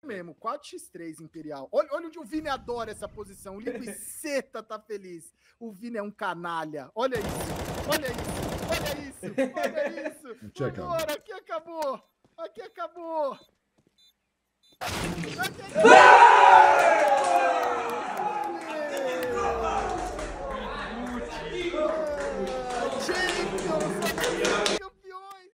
mesmo, 4x3 Imperial. Olha onde o Vini adora essa posição. O Linguiceta tá feliz. O Vini é um canalha. Olha isso, olha isso, olha isso, olha isso. Agora, aqui acabou. Aqui acabou. Aqui acabou.